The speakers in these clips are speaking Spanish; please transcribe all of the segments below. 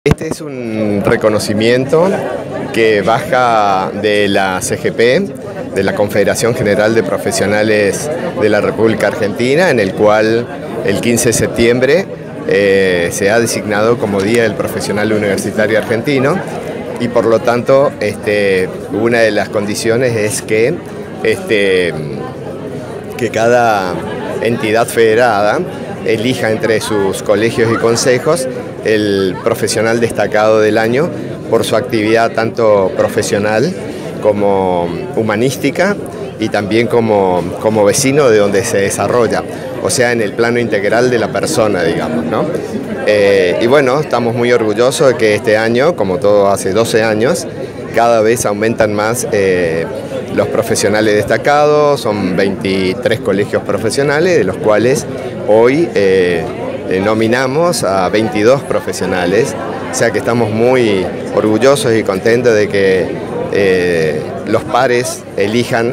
Este es un reconocimiento que baja de la CGP, de la Confederación General de Profesionales de la República Argentina, en el cual el 15 de septiembre se ha designado como Día del Profesional Universitario Argentino, y por lo tanto una de las condiciones es que cada entidad federada elija entre sus colegios y consejos el profesional destacado del año por su actividad tanto profesional como humanística y también como vecino de donde se desarrolla, o sea, en el plano integral de la persona, digamos, ¿no? Y bueno, estamos muy orgullosos de que este año, como todo hace 12 años, cada vez aumentan más los profesionales destacados. Son 23 colegios profesionales, de los cuales hoy nominamos a 22 profesionales, o sea que estamos muy orgullosos y contentos de que los pares elijan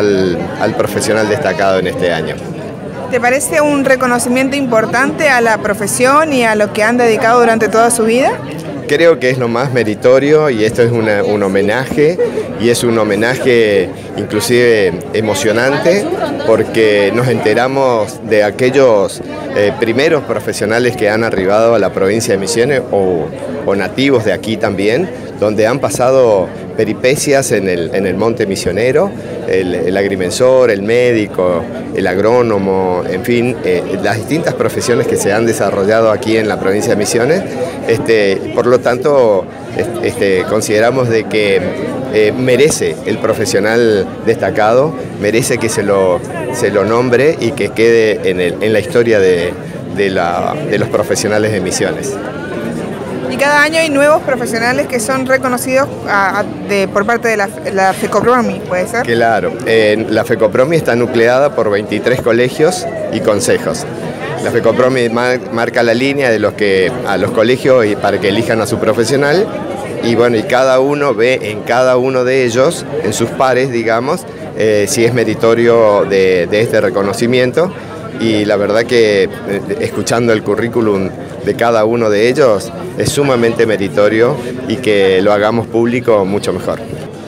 al profesional destacado en este año. ¿Te parece un reconocimiento importante a la profesión y a lo que han dedicado durante toda su vida? Creo que es lo más meritorio, y esto es un homenaje, y es un homenaje inclusive emocionante, porque nos enteramos de aquellos primeros profesionales que han arribado a la provincia de Misiones o nativos de aquí también, donde han pasado peripecias en el monte misionero, el agrimensor, el médico, el agrónomo, en fin, las distintas profesiones que se han desarrollado aquí en la provincia de Misiones. Por lo tanto, consideramos de que merece el profesional destacado, merece que se lo nombre y que quede en la historia de los profesionales de Misiones. Y cada año hay nuevos profesionales que son reconocidos por parte de la FECOPROMI, ¿puede ser? Claro, la FECOPROMI está nucleada por 23 colegios y consejos. La FECOPROMI marca la línea de a los colegios y para que elijan a su profesional, y bueno, y cada uno ve en cada uno de ellos, en sus pares, digamos, si es meritorio de este reconocimiento. Y la verdad que escuchando el currículum de cada uno de ellos es sumamente meritorio, y que lo hagamos público mucho mejor.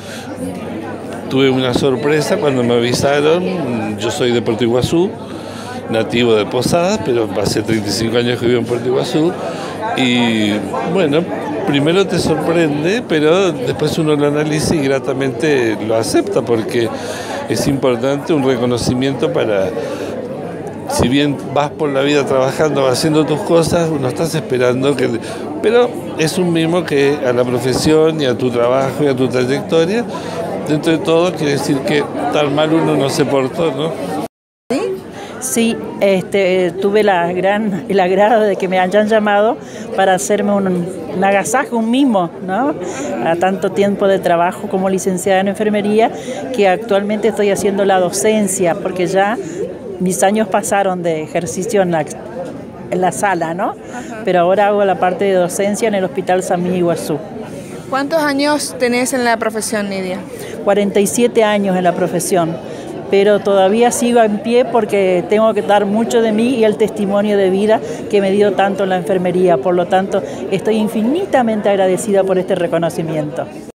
Tuve una sorpresa cuando me avisaron. Yo soy de Puerto Iguazú, nativo de Posadas, pero hace 35 años que vivo en Puerto Iguazú. Y bueno, primero te sorprende, pero después uno lo analiza y gratamente lo acepta, porque es importante un reconocimiento para... Si bien vas por la vida trabajando, haciendo tus cosas, uno estás esperando que... Pero es un mimo que a la profesión y a tu trabajo y a tu trayectoria, dentro de todo, quiere decir que tan mal uno no se portó, ¿no? Sí, tuve el agrado de que me hayan llamado para hacerme un agasajo, un mimo, ¿no? A tanto tiempo de trabajo como licenciada en enfermería, que actualmente estoy haciendo la docencia, porque ya mis años pasaron de ejercicio en la sala, ¿no? Ajá. Pero ahora hago la parte de docencia en el Hospital San Miguel Iguazú. ¿Cuántos años tenés en la profesión, Nidia? 47 años en la profesión, pero todavía sigo en pie porque tengo que dar mucho de mí y el testimonio de vida que me dio tanto en la enfermería. Por lo tanto, estoy infinitamente agradecida por este reconocimiento.